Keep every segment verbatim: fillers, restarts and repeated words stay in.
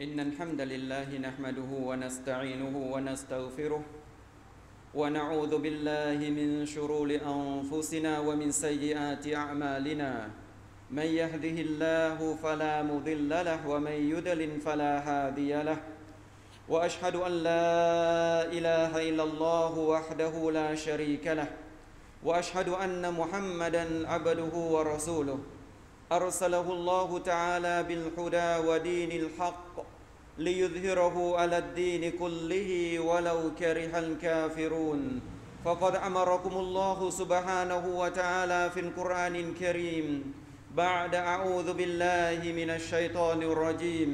إن الحمد لله نحمده ونستعينه ونستغفره ونعوذ بالله من شرور أنفسنا ومن سيئات أعمالنا من يهده الله فلا مضل له ومن يضلل فلا هادي له وأشهد أن لا إله إلا الله وحده لا شريك له وأشهد أن محمدا عبده ورسوله أرسله الله تعالى بالهدى ودين الحق ليظهره على الدين كله ولو كره الكافرون فقد أمركم الله سبحانه وتعالى في القرآن الكريم بعد أعوذ بالله من الشيطان الرجيم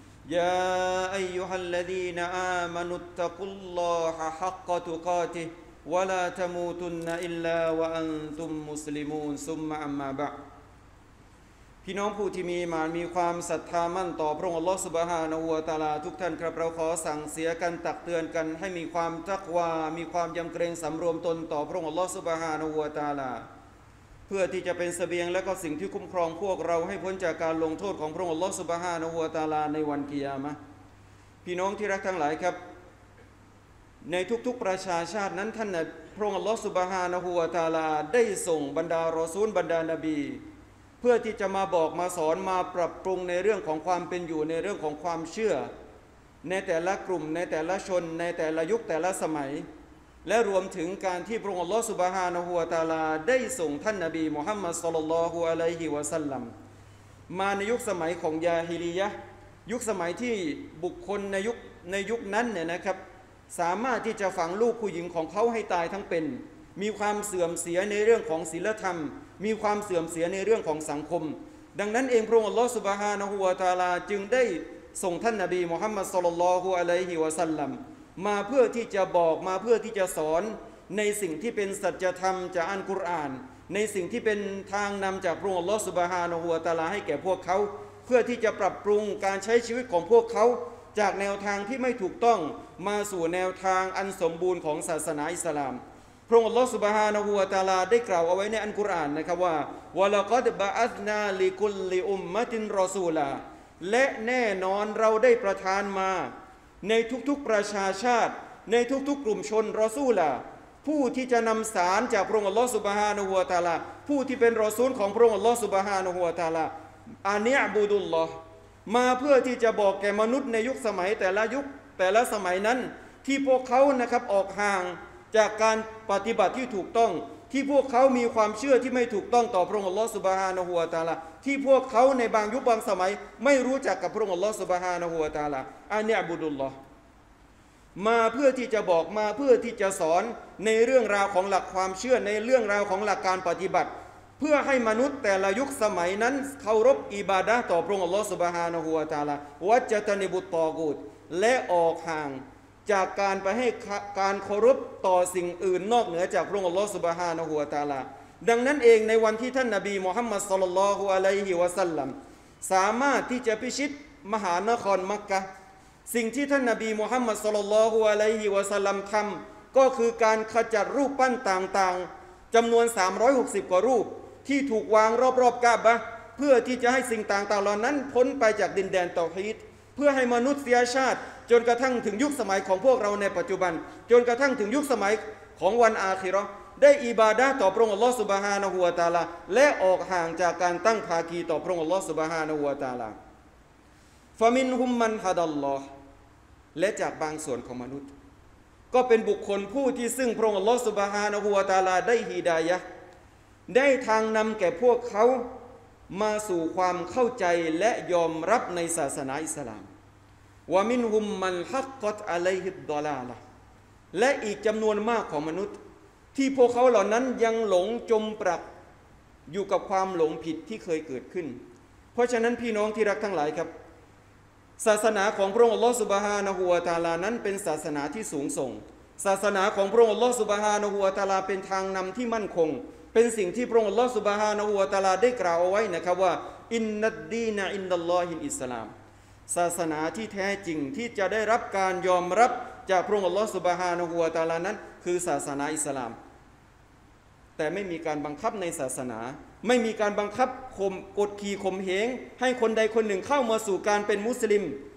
يا أيها الذين آمنوا اتقوا الله حق تقاته ولا تموتن إلا وأنتم مسلمون ثم أما بعدพี่น้องผู้ที่มีมานมีความศรัทธามั่นต่อพระองค์อัลลอฮฺซุบฮานะฮูวะตะอาลาทุกท่านครับเราขอสั่งเสียกันตักเตือนกันให้มีความตักวามีความยำเกรงสำรวมตนต่อพระองค์อัลลอฮฺซุบฮานะฮูวะตะอาลาเพื่อที่จะเป็นเสบียงและก็สิ่งที่คุ้มครองพวกเราให้พ้นจากการลงโทษของพระองค์อัลลอฮฺซุบฮานะฮูวะตะอาลาในวันกิยามะห์พี่น้องที่รักทั้งหลายครับในทุกๆประชาชาตินั้นท่านพระองค์อัลลอฮฺซุบฮานะฮูวะตะอาลาได้ส่งบรรดารอซูลบรรดานบีเพื่อที่จะมาบอกมาสอนมาปรับปรุงในเรื่องของความเป็นอยู่ในเรื่องของความเชื่อในแต่ละกลุ่มในแต่ละชนในแต่ละยุคแต่ละสมัยและรวมถึงการที่พระองค์อัลลอฮฺซุบฮานะฮูวะตะอาลาได้ส่งท่านนบีมุฮัมมัดศ็อลลัลลอฮุอะลัยฮิวะซัลลัมมาในยุคสมัยของยาฮิลียะห์ยุคสมัยที่บุคคลในยุคในยุคนั้นเนี่ยนะครับสามารถที่จะฝังลูกผู้หญิงของเขาให้ตายทั้งเป็นมีความเสื่อมเสียในเรื่องของศีลธรรมมีความเสื่อมเสียในเรื่องของสังคมดังนั้นเองพระองค์อัลลอฮฺซุบฮานะฮูวะตะอาลาจึงได้ส่งท่านนบีมุฮัมมัดศ็อลลัลลอฮุอะลัยฮิวะซัลลัมมาเพื่อที่จะบอกมาเพื่อที่จะสอนในสิ่งที่เป็นสัจธรรมจากอัลกุรอานในสิ่งที่เป็นทางนำจากพระองค์อัลลอฮฺซุบฮานะฮูวะตะอาลาให้แก่พวกเขาเพื่อที่จะปรับปรุงการใช้ชีวิตของพวกเขาจากแนวทางที่ไม่ถูกต้องมาสู่แนวทางอันสมบูรณ์ของศาสนาอิสลามพระองค์อัลลอฮฺ سبحانه และ تعالى ได้กล่าวเอาไว้ในอัลกุรอานนะครับว่าวะละกัดบะอัซนาลิกุลลิอุมมะตินรอซูลาและแน่นอนเราได้ประทานมาในทุกๆประชาชาติในทุกๆกลุ่มชนรอซูลาผู้ที่จะนำสารจากพระองค์อัลลอฮฺ سبحانه และ تعالى ผู้ที่เป็นรอซูลของพระองค์อัลลอฮฺ سبحانه และ تعالى อานิอ์บุดุลลอฮ์มาเพื่อที่จะบอกแก่มนุษย์ในยุคสมัยแต่ละยุคแต่ละสมัยนั้นที่พวกเขานะครับออกห่างจากการปฏิบัติที่ถูกต้องที่พวกเขามีความเชื่อที่ไม่ถูกต้องต่อพระองค์อัลลอฮฺซุบฮานะฮูวะตะอาลาที่พวกเขาในบางยุคบางสมัยไม่รู้จักกับพระองค์อัลลอฮฺซุบฮานะฮูวะตะอาลาอันนี้อับุดุลลอฮ์มาเพื่อที่จะบอกมาเพื่อที่จะสอนในเรื่องราวของหลักความเชื่อในเรื่องราวของหลักการปฏิบัติเพื่อให้มนุษย์แต่ละยุคสมัยนั้นเคารพอิบาดะห์ต่อพระองค์อัลลอฮฺซุบฮานะฮูวะตะอาลาวัจตะนิบุตตอกูตและออกห่างจากการไปให้การเคารพต่อสิ่งอื่นนอกเหนือจากพระองค์อัลลอฮฺซุบฮานะฮูวะตะอาลาดังนั้นเองในวันที่ท่านนบีมุฮัมมัดศ็อลลัลลอฮุอะลัยฮิวะซัลลัมสามารถที่จะพิชิตมหานครมักกะฮ์สิ่งที่ท่านนบีมุฮัมมัดศ็อลลัลลอฮุอะลัยฮิวะซัลลัมทำก็คือการขจัดรูปปั้นต่างๆจำนวนสามร้อยหกสิบกว่ารูปที่ถูกวางรอบๆกะอ์บะฮ์เพื่อที่จะให้สิ่งต่างๆเหล่านั้นพ้นไปจากดินแดนเตาฮีดเพื่อให้มนุษยชาติจนกระทั่งถึงยุคสมัยของพวกเราในปัจจุบันจนกระทั่งถึงยุคสมัยของวันอาคิเราะห์ได้อิบาดะห์ต่อพระองค์อัลลอฮฺซุบฮานะฮูวะตะอาลาและออกห่างจากการตั้งภาคีต่อพระองค์อัลลอฮฺซุบฮานะฮูวะตะอาลาฟะมินฮุมมันฮะดัลลอฮ์และจากบางส่วนของมนุษย์ก็เป็นบุคคลผู้ที่ซึ่งพระองค์อัลลอฮฺซุบฮานะฮูวะตะอาลาได้ฮิดายะห์ได้ทางนำแก่พวกเขามาสู่ความเข้าใจและยอมรับในศาสนาอิสลามวะมินฮุมมันฮักกัตอะลัยฮิดดอลาละและอีกจำนวนมากของมนุษย์ที่พวกเขาเหล่านั้นยังหลงจมปลักอยู่กับความหลงผิดที่เคยเกิดขึ้นเพราะฉะนั้นพี่น้องที่รักทั้งหลายครับศาสนาของพระองค์อัลลอฮฺซุบฮานะฮูวะตะอาลานั้นเป็นศาสนาที่สูงส่งศาสนาของพระองค์อัลลอฮฺซุบฮานะฮูวะตะอาลาเป็นทางนำที่มั่นคงเป็นสิ่งที่พระองค์อัลลอฮฺซุบฮานะฮูวะตะอาลาได้กล่าวเอาไว้นะครับว่าอินนัดดีนะอินดัลลอฮิลอิสลามศาสนาที่แท้จริงที่จะได้รับการยอมรับจากพระองค์อัลลอฮฺซุบฮานะฮูวะตะอาลานั้นคือศาสนาอิสลามแต่ไม่มีการบังคับในศาสนาไม่มีการบังคับข่มกดขี่ข่มเหงให้คนใดคนหนึ่งเข้ามาสู่การเป็นมุสลิม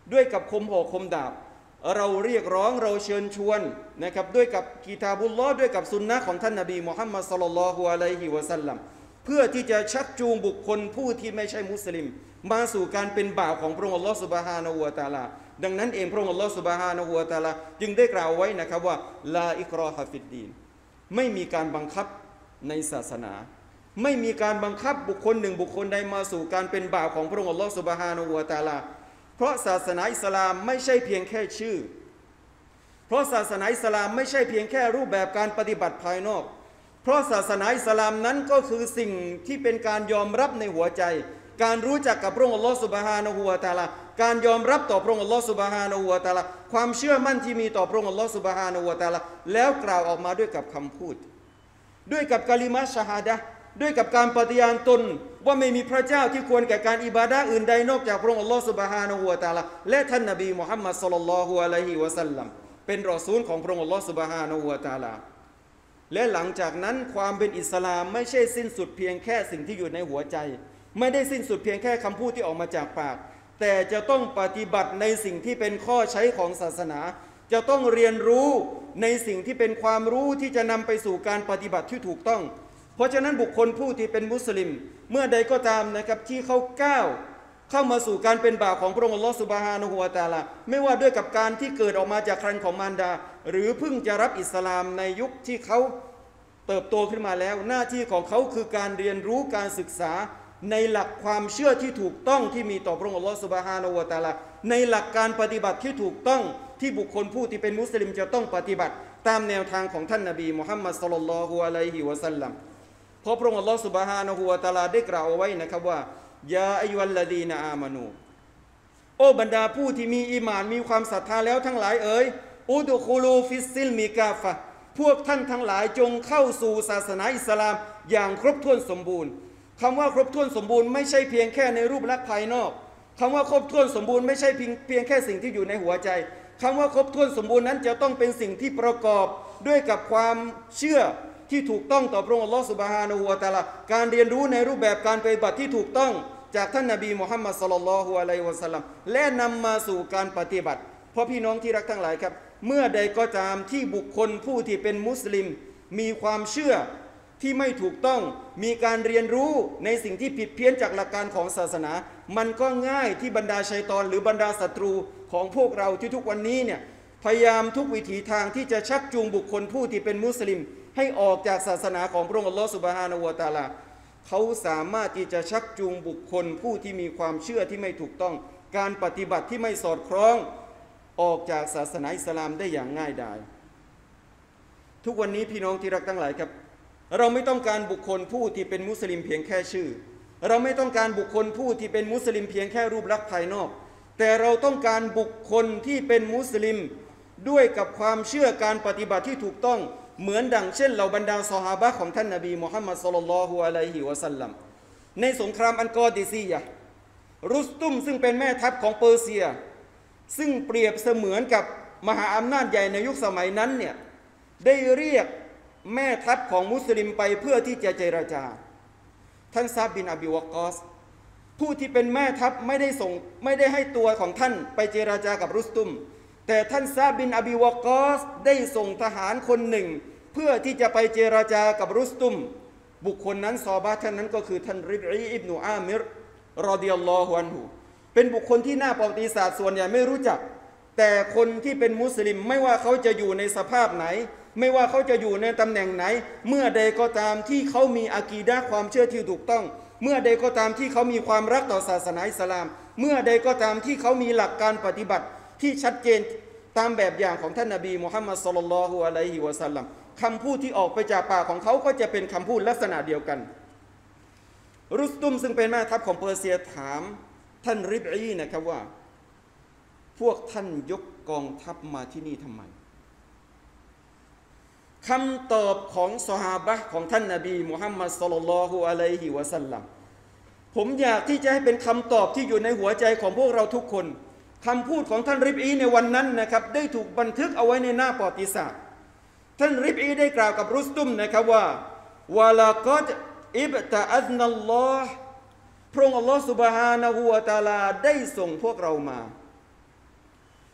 ด้วยกับคมหอกคมดาบเราเรียกร้องเราเชิญชวนนะครับด้วยกับกิตาบุลลอฮ์ด้วยกับสุนนะของท่านนบีมุฮัมมัดศ็อลลัลลอฮุอะลัยฮิวะซัลลัมเพื่อที่จะชักจูงบุคคลผู้ที่ไม่ใช่มุสลิมมาสู่การเป็นบ่าวของพระองค์อัลลอฮ์ซุบฮานะฮูวะตะอาลาดังนั้นเองพระองค์อัลลอฮ์ซุบฮานะฮูวะตะอาลาจึงได้กล่าวไว้นะครับว่าลาอิกรอฮะฟิดดีนไม่มีการบังคับในศาสนาไม่มีการบังคับบุคคลหนึ่งบุคคลใดมาสู่การเป็นบ่าวของพระองค์อัลลอฮ์ซุบฮานะฮูวะตะอาลาเพราะศาสนาอิสลามไม่ใช่เพียงแค่ชื่อเพราะศาสนาอิสลามไม่ใช่เพียงแค่รูปแบบการปฏิบัติภายนอกเพราะศาสนาอิสลามนั้นก็คือสิ่งที่เป็นการยอมรับในหัวใจการรู้จักกับพระองค์อัลลอฮฺซุบฮานะฮูวะตะอาลาการยอมรับต่อพระองค์อัลลอฮฺซุบฮานะฮูวะตะอาลาความเชื่อมั่นที่มีต่อพระองค์อัลลอฮฺซุบฮานะฮูวะตะอาลาแล้วกล่าวออกมาด้วยกับคำพูดด้วยกับกะลิมะชะฮาดะห์ด้วยกับการปฏิญาณตนว่าไม่มีพระเจ้าที่ควรแก่การอิบาดะห์อื่นใดนอกจากพระองค์อัลลอฮฺซุบฮานะฮูวะตะอาลาและท่านนบีมุฮัมมัดศ็อลลัลลอฮุอะลัยฮิวะซัลลัมเป็นรอซูลของพระองค์อัลลอฮฺซุบฮานะฮูวะตะอาลาและหลังจากนั้นความเป็นอิสลามไม่ใช่สิ้นสุดเพียงแค่สิ่งที่อยู่ในหัวใจไม่ได้สิ้นสุดเพียงแค่คำพูดที่ออกมาจากปากแต่จะต้องปฏิบัติในสิ่งที่เป็นข้อใช้ของศาสนาจะต้องเรียนรู้ในสิ่งที่เป็นความรู้ที่จะนำไปสู่การปฏิบัติที่ถูกต้องเพราะฉะนั้นบุคคลผู้ที่เป็นมุสลิมเมื่อใดก็ตามนะครับที่เขาก้าวเข้ามาสู่การเป็นบ่าวของพระองค์อัลลอฮฺซุบฮานะฮูวะตะอาลาไม่ว่าด้วยกับการที่เกิดออกมาจากครรภ์ของมารดาหรือเพิ่งจะรับอิสลามในยุคที่เขาเติบโตขึ้นมาแล้วหน้าที่ของเขาคือการเรียนรู้การศึกษาในหลักความเชื่อที่ถูกต้องที่มีต่อพระองค์อัลลอฮฺซุบฮานะฮูวะตะอาลาในหลักการปฏิบัติที่ถูกต้องที่บุคคลผู้ที่เป็นมุสลิมจะต้องปฏิบัติตามแนวทางของท่านนบีมุฮัมมัดศ็อลลัลลอฮุอะลัยฮิวะซัลลัมเพราะพระองค์อัลลอฮฺซุบฮานะฮูวะตะอาลาได้กล่าวเอาไว้นะครับว่ายาอัยยุฮัลลดีนะอามานูโอ้บรรดาผู้ที่มีอีหม่านมีความศรัทธาแล้วทั้งหลายเอ๋ยอุดุคูลูฟิสซิลมิกาฟะพวกท่านทั้งหลายจงเข้าสู่ศาสนาอิสลามอย่างครบถ้วนสมบูรณ์คำว่าครบถ้วนสมบูรณ์ไม่ใช่เพียงแค่ในรูปลักษณ์ภายนอกคำว่าครบถ้วนสมบูรณ์ไม่ใช่เพียงเพียงแค่สิ่งที่อยู่ในหัวใจคำว่าครบถ้วนสมบูรณ์นั้นจะต้องเป็นสิ่งที่ประกอบด้วยกับความเชื่อที่ถูกต้องต่อพระองค์อัลลอฮฺซุบฮานะฮูวะตะอาลาการเรียนรู้ในรูปแบบการปฏิบัติที่ถูกต้องจากท่านนบีมุฮัมมัดศ็อลลัลลอฮุอะลัยฮิวะซัลลัมและนำมาสู่การปฏิบัติเพราะพี่น้องที่รักทั้งหลายครับเมื่อใดก็ตามที่บุคคลผู้ที่เป็นมุสลิมมีความเชื่อที่ไม่ถูกต้องมีการเรียนรู้ในสิ่งที่ผิดเพี้ยนจากหลักการของศาสนามันก็ง่ายที่บรรดาชัยฏอนหรือบรรดาศัตรูของพวกเราที่ทุกวันนี้เนี่ยพยายามทุกวิถีทางที่จะชักจูงบุคคลผู้ที่เป็นมุสลิมให้ออกจากศาสนาของพระองค์อัลลอฮฺซุบฮานะฮูวะตะอาลาเขาสามารถที่จะชักจูงบุคคลผู้ที่มีความเชื่อที่ไม่ถูกต้องการปฏิบัติที่ไม่สอดคล้องออกจากศาสนาอิสลามได้อย่างง่ายดายทุกวันนี้พี่น้องที่รักทั้งหลายครับเราไม่ต้องการบุคคลผู้ที่เป็นมุสลิมเพียงแค่ชื่อเราไม่ต้องการบุคคลผู้ที่เป็นมุสลิมเพียงแค่รูปลักษณ์ภายนอกแต่เราต้องการบุคคลที่เป็นมุสลิมด้วยกับความเชื่อการปฏิบัติที่ถูกต้องเหมือนดังเช่นเหล่าบรรดาซอฮาบะห์ของท่านนบีมุฮัมมัดศ็อลลัลลอฮุอะลัยฮิวะซัลลัมในสงครามอันกอดิซียะห์รุสตุมซึ่งเป็นแม่ทัพของเปอร์เซียซึ่งเปรียบเสมือนกับมหาอำนาจใหญ่ในยุคสมัยนั้นเนี่ยได้เรียกแม่ทัพของมุสลิมไปเพื่อที่จะเจรจาท่านซาบบินอบิวะกอสผู้ที่เป็นแม่ทัพไม่ได้ส่งไม่ได้ให้ตัวของท่านไปเจรจากับรุสตุมแต่ท่านซาบบินอบิวะกอสได้ส่งทหารคนหนึ่งเพื่อที่จะไปเจรจากับรุสตุมบุคคลนั้นซอฮาบะห์ท่านนั้นก็คือท่านริบอีอิบนุอามิรรอฎิยัลลอฮุอันฮุเป็นบุคคลที่หน้าประวัติศาสตร์ส่วนใหญ่ไม่รู้จักแต่คนที่เป็นมุสลิมไม่ว่าเขาจะอยู่ในสภาพไหนไม่ว่าเขาจะอยู่ในตำแหน่งไหนเมื่อใดก็ตามที่เขามีอากีดะห์ความเชื่อที่ถูกต้องเมื่อใดก็ตามที่เขามีความรักต่อศาสนาอิสลามเมื่อใดก็ตามที่เขามีหลักการปฏิบัติที่ชัดเจนตามแบบอย่างของท่านนบีมุฮัมมัดศ็อลลัลลอฮุอะลัยฮิวะซัลลัมคำพูดที่ออกไปจากปากของเขาก็จะเป็นคำพูดลักษณะเดียวกันรุสตุมซึ่งเป็นแม่ทัพของเปอร์เซียถามท่านริบอีนะครับว่าพวกท่านยกกองทัพมาที่นี่ทำไมคำตอบของซอฮาบะห์ของท่านนบีมุฮัมมัดศ็อลลัลลอฮุอะลัยฮิวะซัลลัมผมอยากที่จะให้เป็นคำตอบที่อยู่ในหัวใจของพวกเราทุกคนคำพูดของท่านริบอีในวันนั้นนะครับได้ถูกบันทึกเอาไว้ในหน้าประวัติศาสตร์ท่านริบอีได้กล่าวกับรุสตุมนะครับว่าวะลากัดอิบตะอัซนัลลอฮ์พระองค์อัลลอฮ์ซุบฮานะฮูวะตะอาลาได้ส่งพวกเรามา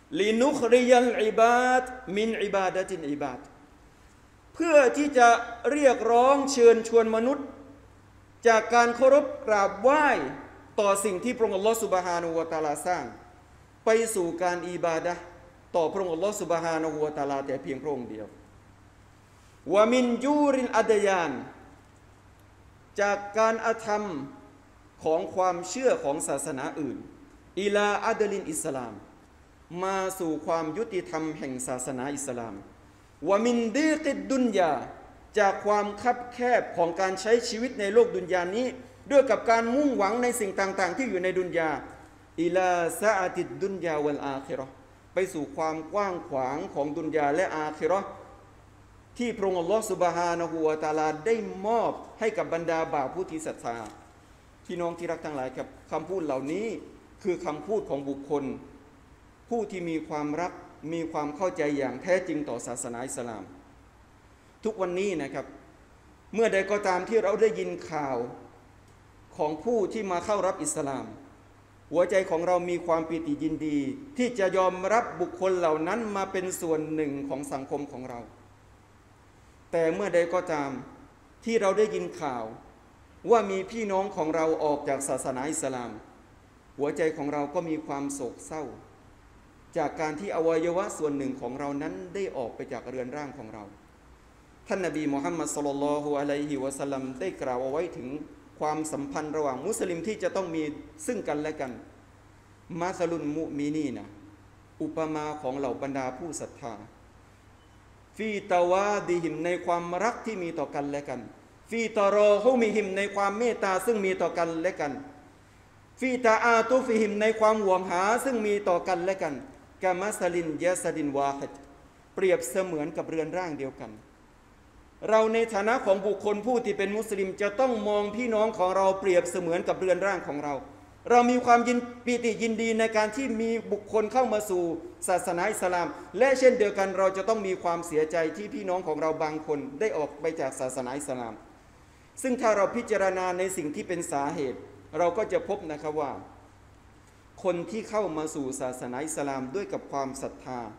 ลินุคริยัลอิบาดมินอิบาดะตินอิบาดเพื่อที่จะเรียกร้องเชิญชวนมนุษย์จากการเคารพกราบไหว้ต่อสิ่งที่พระองค์อัลลอฮฺซุบฮานะฮูวะตะอาลาสร้างไปสู่การอิบาดะห์ต่อพระองค์อัลลอฮฺซุบฮานะฮูวะตะอาลาแต่เพียงพระองค์เดียววะมินยูรินอัดยานจากการอาธรรมของความเชื่อของศาสนาอื่นอิลาอัดลินอิสลามมาสู่ความยุติธรรมแห่งศาสนาอิสลามวะมินดีกิดดุนยาจากความคับแคบของการใช้ชีวิตในโลกดุนยานี้ด้วยกับการมุ่งหวังในสิ่งต่างๆที่อยู่ในดุนยาอิลาซาอะติดดุนยาวัลอาคิเราะห์ไปสู่ความกว้างขวางของดุนยาและอาคิเราะห์ที่พระองค์อัลลอฮฺซุบฮานะฮูวะตะอาลาได้มอบให้กับบรรดาบ่าวผู้ที่ศรัทธาพี่น้องที่รักทั้งหลายครับคำพูดเหล่านี้คือคำพูดของบุคคลผู้ที่มีความรักมีความเข้าใจอย่างแท้จริงต่อศาสนาอิสลามทุกวันนี้นะครับเมื่อใดก็ตามที่เราได้ยินข่าวของผู้ที่มาเข้ารับอิสลามหัวใจของเรามีความปิติยินดีที่จะยอมรับบุคคลเหล่านั้นมาเป็นส่วนหนึ่งของสังคมของเราแต่เมื่อใดก็ตามที่เราได้ยินข่าวว่ามีพี่น้องของเราออกจากศาสนาอิสลามหัวใจของเราก็มีความโศกเศร้าจากการที่อวัยวะส่วนหนึ่งของเรานั้นได้ออกไปจากเรือนร่างของเราท่านนบีมุฮัมมัดศ็อลลัลลอฮุอะลัยฮิวะซัลลัมได้กล่าวเอาไว้ถึงความสัมพันธ์ระหว่างมุสลิมที่จะต้องมีซึ่งกันและกันมาซาลุนมุมินีนะอุปมาของเหล่าบรรดาผู้ศรัทธาฟีตาวาดิหิมในความรักที่มีต่อกันและกันฟีตารอฮุมิหิมในความเมตตาซึ่งมีต่อกันและกันฟีตาอาตุฟิหิมในความห่วงหาซึ่งมีต่อกันและกันกะมัสลินยะซดินวาฮิดเปรียบเสมือนกับเรือนร่างเดียวกันเราในฐานะของบุคคลผู้ที่เป็นมุสลิมจะต้องมองพี่น้องของเราเปรียบเสมือนกับเรือนร่างของเราเรามีความยินปีติยินดีในการที่มีบุคคลเข้ามาสู่ศาสนาอิสลามและเช่นเดียวกันเราจะต้องมีความเสียใจที่พี่น้องของเราบางคนได้ออกไปจากศาสนาอิสลามซึ่งถ้าเราพิจารณาในสิ่งที่เป็นสาเหตุเราก็จะพบนะครับว่าคนที่เข้ามาสู่ศาสนาอิสลามด้วยกับความศรัทธา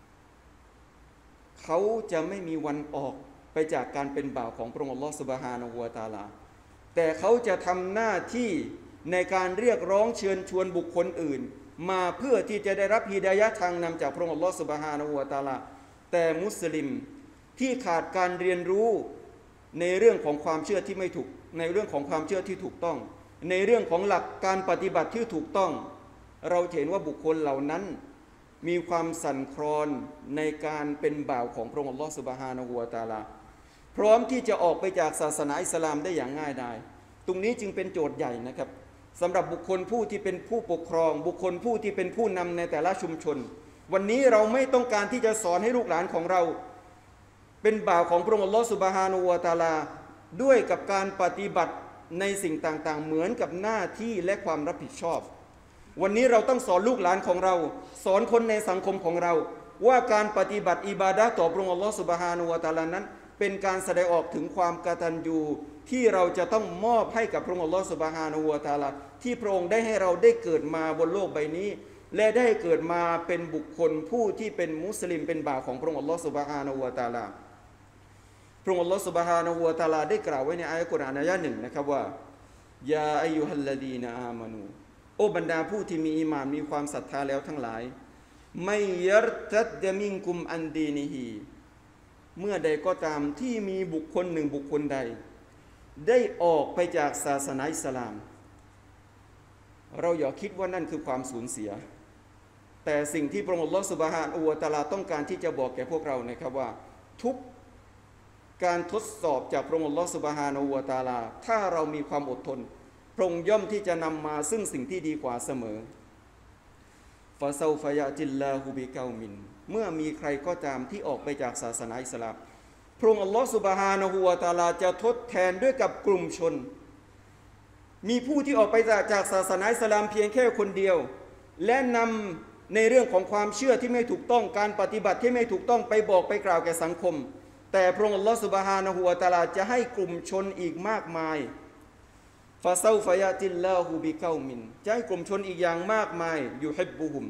เขาจะไม่มีวันออกไปจากการเป็นบ่าวของพระองค์อัลลอฮฺซุบฮานะฮูวะตะอาลาแต่เขาจะทำหน้าที่ในการเรียกร้องเชิญชวนบุคคลอื่นมาเพื่อที่จะได้รับฮิดายะห์ทางนำจากพระองค์อัลลอฮฺซุบฮานะฮูวะตะอาลาแต่มุสลิมที่ขาดการเรียนรู้ในเรื่องของความเชื่อที่ไม่ถูกในเรื่องของความเชื่อที่ถูกต้องในเรื่องของหลักการปฏิบัติที่ถูกต้องเราเห็นว่าบุคคลเหล่านั้นมีความสั่นคลอนในการเป็นบ่าวของพระองค์อัลลอฮฺซุบฮานะฮูวะตะอาลาพร้อมที่จะออกไปจากศาสนาอิสลามได้อย่างง่ายดายตรงนี้จึงเป็นโจทย์ใหญ่นะครับสำหรับบุคคลผู้ที่เป็นผู้ปกครองบุคคลผู้ที่เป็นผู้นำในแต่ละชุมชนวันนี้เราไม่ต้องการที่จะสอนให้ลูกหลานของเราเป็นบ่าวของพระองค์อัลลอฮฺซุบฮานะฮูวะตะอาลาด้วยกับการปฏิบัติในสิ่งต่างๆเหมือนกับหน้าที่และความรับผิดชอบวันนี้เราต้องสอนลูกหลานของเราสอนคนในสังคมของเราว่าการปฏิบัติอิบาดะห์ต่อพระองค์อัลลอฮฺซุบฮานะฮูวะตะอาลานั้นเป็นการแสดงออกถึงความกตัญญูที่เราจะต้องมอบให้กับพระองค์อัลลอฮฺซุบฮานะฮูวะตะอาลาที่พระองค์ได้ให้เราได้เกิดมาบนโลกใบนี้และได้เกิดมาเป็นบุคคลผู้ที่เป็นมุสลิมเป็นบ่าวของพระองค์อัลลอฮฺซุบฮานะฮูวะตะอาลาพระองค์อัลลอฮฺซุบฮานะฮูวะตะอาลาได้กล่าวไว้ในอายะห์กุรอานอายะห์หนึ่งนะครับว่ายาอัยยูฮัลลดีนอามานูโอ้บรรดาผู้ที่มีอีหม่านมีความศรัทธาแล้วทั้งหลายไมยัรตัดมินกุมอันดีนิฮีเมื่อใดก็ตามที่มีบุคคลหนึ่งบุคคลใดได้ออกไปจากศาสนาอิสลามเราอย่าคิดว่านั่นคือความสูญเสียแต่สิ่งที่พระองค์อัลลอฮฺซุบฮานะฮูวะตะอาลาต้องการที่จะบอกแก่พวกเรานะครับว่าทุกการทดสอบจากพระองค์อัลลอฮฺซุบฮานะฮูวะตะอาลาถ้าเรามีความอดทนพระองค์ย่อมที่จะนำมาซึ่งสิ่งที่ดีกว่าเสมอฟาซาฟายะจิลลาฮูบิกามินเมื่อมีใครก็ตามที่ออกไปจากศาสนาอิสลามพระองค์อัลลอฮฺซุบฮานะฮูวะตะอาลาจะทดแทนด้วยกับกลุ่มชนมีผู้ที่ออกไปจากจากศาสนาอิสลามเพียงแค่คนเดียวและนำในเรื่องของความเชื่อที่ไม่ถูกต้องการปฏิบัติที่ไม่ถูกต้องไปบอกไปกล่าวแก่สังคมแต่พระองค์อัลลอฮฺซุบฮานะฮูวะตะอาลาจะให้กลุ่มชนอีกมากมายฟาซาฟายะติลลาฮูบิกามินจะให้กลุ่มชนอีกอย่างมากมายยูฮิบบุฮุมท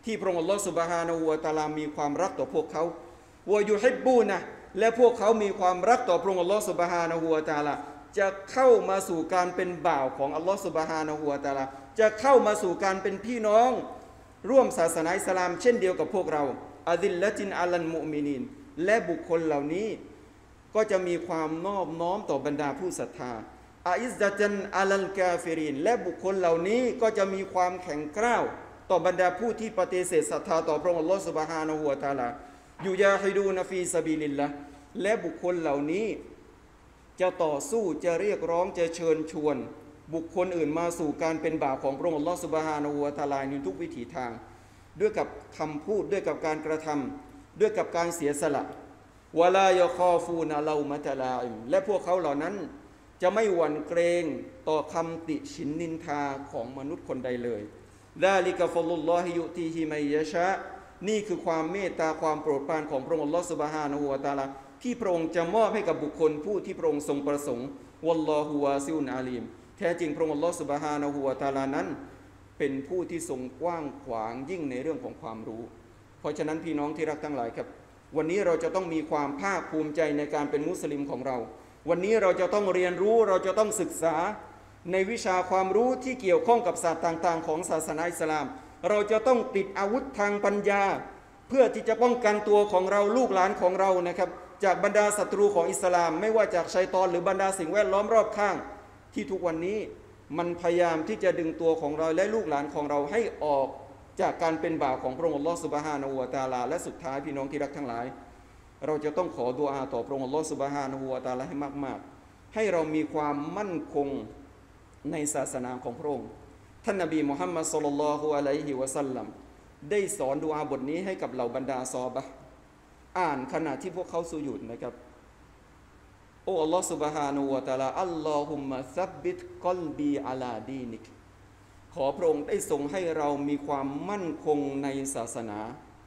ที่พระองค์อัลลอฮฺซุบฮานะฮูวะตะอาลามีความรักต่อพวกเขาวะยุฮิบบูนะและพวกเขามีความรักต่อพระองค์อัลลอฮฺซุบฮานะฮูวะตะอาลาจะเข้ามาสู่การเป็นบ่าวของอัลลอฮฺซุบฮานะฮูวะตะอาลาจะเข้ามาสู่การเป็นพี่น้องร่วมศาสนาอิสลามเช่นเดียวกับพวกเราอะดิลละตินอะลันมุอ์มินีนและบุคคลเหล่านี้ก็จะมีความนอบน้อมต่อบรรดาผู้ศรัทธาอาอิซซะตันอะลัลกาฟิรินและบุคคลเหล่านี้ก็จะมีความแข็งกร้าวต่อบรรดาผู้ที่ปฏิเสธศรัทธาต่อพระองค์อัลลอฮฺซุบฮานะฮูวะตะอาลายูยาฮิดูนฟีซะบีลิลละห์และบุคคลเหล่านี้จะต่อสู้จะเรียกร้องจะเชิญชวนบุคคลอื่นมาสู่การเป็นบ่าวของพระองค์อัลลอฮฺซุบฮานะฮูวะตะอาลาในทุกวิถีทางด้วยกับคำพูดด้วยกับการกระทำด้วยกับการเสียสละวะลายะคอฟูนะลามัตะลาอิมและพวกเขาเหล่านั้นจะไม่หวั่นเกรงต่อคำติฉินนินทาของมนุษย์คนใดเลยซาลิกะฟัลลุลลอฮิยุตีฮิมัยยะชานี่คือความเมตตาความโปรดปรานของพระองค์อัลลอฮฺซุบฮานะฮูวะตะอาลาที่พระองค์จะมอบให้กับบุคคลผู้ที่พระองค์ทรงประสงค์วัลลอฮุวาซิอุนอาลีมแท้จริงพระองค์อัลลอฮฺซุบฮานะฮูวะตะอาลานั้นเป็นผู้ที่ทรงกว้างขวางยิ่งในเรื่องของความรู้เพราะฉะนั้นพี่น้องที่รักทั้งหลายครับวันนี้เราจะต้องมีความภาคภูมิใจในการเป็นมุสลิมของเราวันนี้เราจะต้องเรียนรู้เราจะต้องศึกษาในวิชาความรู้ที่เกี่ยวข้องกับศาสตร์ต่างๆของศาสนาอิสลามเราจะต้องติดอาวุธทางปัญญาเพื่อที่จะป้องกันตัวของเราลูกหลานของเรานะครับจากบรรดาศัตรูของอิสลามไม่ว่าจากชัยฏอนหรือบรรดาสิ่งแวดล้อมรอบข้างที่ทุกวันนี้มันพยายามที่จะดึงตัวของเราและลูกหลานของเราให้ออกจากการเป็นบ่าวของพระองค์อัลลอฮฺซุบฮานะฮูวะตะอาลาและสุดท้ายพี่น้องที่รักทั้งหลายเราจะต้องขอดุอาต่อพระองค์อัลลอฮฺซุบฮานะฮูวะตะอาลาให้มากๆให้เรามีความมั่นคงในศาสนาของพระองค์ท่านนบีมุฮัมมัดศ็อลลัลลอฮุอะลัยฮิวะซัลลัมได้สอนดุอาบทนี้ให้กับเหล่าบรรดาซอฮาบะห์อ่านขณะที่พวกเขาสุญูดนะครับโอ้อัลลอฮฺซุบฮานะฮูวะตะอาลาอัลลอฮุมมะซับบิตกอลบีอะลาดีนิกขอพระองค์ได้ทรงให้เรามีความมั่นคงในศาสนา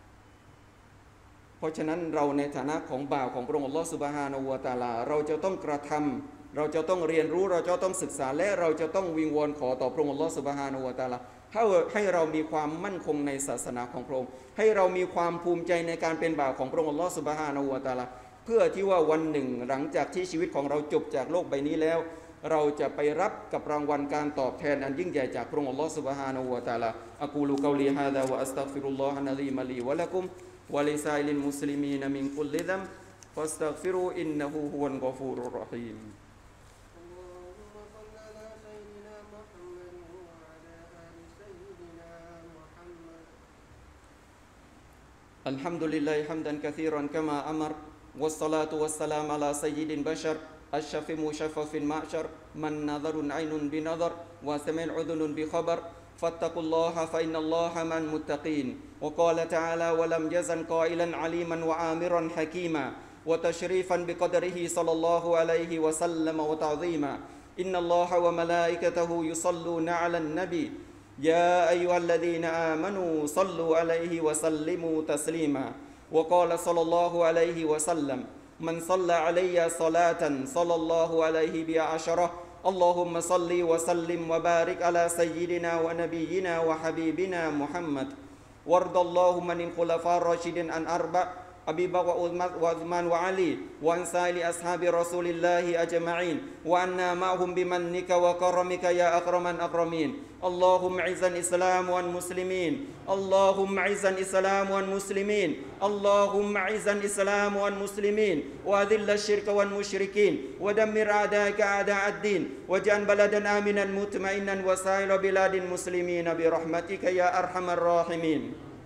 เพราะฉะนั้นเราในฐานะของบ่าวของพระองค์อัลลอฮฺซุบฮานะฮูวะตะอาลาเราจะต้องกระทำเราจะต้องเรียนรู้เราจะต้องศึกษาและเราจะต้องวิงวอนขอต่อพระองค์อัลลอฮฺซุบฮานะฮูวะตะอาลาให้ให้เรามีความมั่นคงในศาสนาของพระองค์ให้เรามีความภูมิใจในการเป็นบ่าวของพระองค์อัลลอฮฺซุบฮานะฮูวะตะอาลาเพื่อที่ว่าวันหนึ่งหลังจากที่ชีวิตของเราจบจากโลกใบนี้แล้วเราจะไปรับกับรางวัลการตอบแทนอันยิ่งใหญ่จากพระองค์อัลลอฮฺซุบฮานะฮูวะตะอาลาอะกูลุกอลีฮาซาวะอัสตัฆฟิรุลลอฮะนะลีมะลีวะละกุมวะลิซาอิลิลมุสลิมีนมินกุลลิซัมฟัสตัฆฟิรูอินนะฮูฮุวัลกอฟูรุรเราะฮีมالحمد لله حمدا كثيرا كما أمر والصلاة والسلام على سيد البشر الشفي مشفى في المعشر من نظر عين بنظر وسمع أذن بخبر فاتقوا الله فإن الله مع المتقين وقال تعالى ولم يزل قائلا عليما وآمرا حكيما وتشريفا بقدره صلى الله عليه وسلم وتعظيما إن الله وملائكته يصلون على النبي يا أيها الذين آمنوا صلوا عليه وسلموا تسليما وقال صلى الله عليه وسلم من صلى علي صلاة صلى الله عليه بها عشرة اللهم صل وسلم وبارك على سيدنا ونبينا وحبيبنا محمد وارض اللهم عن الخلفاء الراشدين عن أربع أبي بكر وعثمان وعلي وعن سائر أصحاب رسول الله أجمعين وعنا معهم بمنك وكرمك يا أكرم الأكرمين اللهم أعز الإسلام والمسلمين اللهم أعز الإسلام والمسلمين اللهم أعز الإسلام والمسلمين وأذل الشرك والمشركين ودمر أعداءك أعداء الدين واجعل بلدنا آمنا مطمئنا وسائر بلاد المسلمين برحمتك يا أرحم الراحمين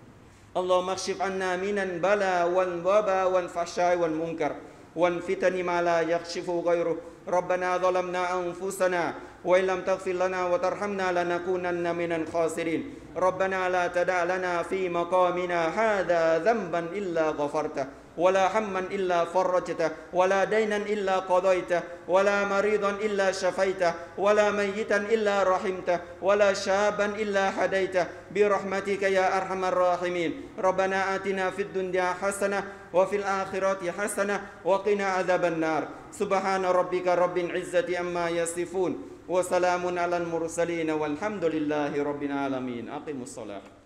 اللهم اكشف عنا من البلاء والوباء والفحشاء والمنكر والفتن ما لا يكشف غيره ربنا ظلمنا أنفسنا وإن لم تغفر لنا وترحمنا لنكونن من الخاسرين ربنا لا تدع لنا في مقامنا هذا ذنبا إلا غفرته ولا هما إلا فرجته ولا دينا إلا قضيته ولا مريضا إلا شفيته ولا ميتا إلا رحمته ولا شابا إلا هديته برحمتك يا أرحم الراحمين ربنا آتنا في الدنيا حسنة وفي الآخرة حسنة وقنا عذاب النار سبحان ربك رب العزة عما يصفون وسلام على المرسلين والحمد لله رب العالمين أقيموا الصلاة